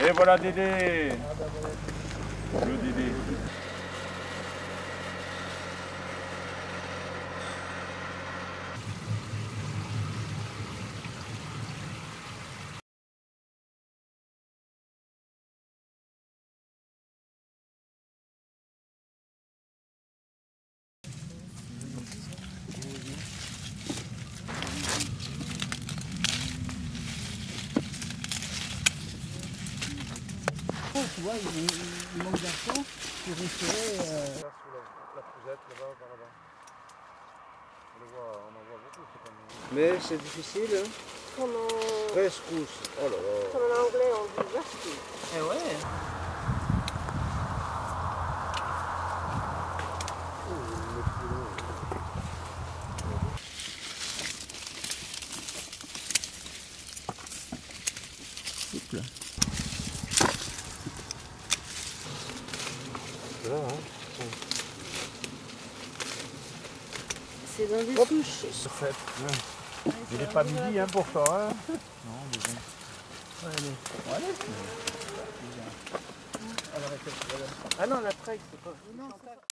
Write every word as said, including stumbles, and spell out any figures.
Et voilà Dédé. Le Dédé. Tu vois, il, il manque d'argent pour récupérer. Euh... Là, sous la, la pousette, là-bas, par là-bas. On le voit, on en voit beaucoup, c'est comme... Mais c'est difficile, hein. Comme en... Rescousse. Oh là là. Comme en anglais, on dit rescue. Eh ouais. Souple. Là, hein. C'est dans des Hop. souches. Parfait. Ouais. Il n'est pas midi hein, pour toi. Hein. Non, mais bon. Allez. Voilà. Alors, ah non, la traque, c'est pas...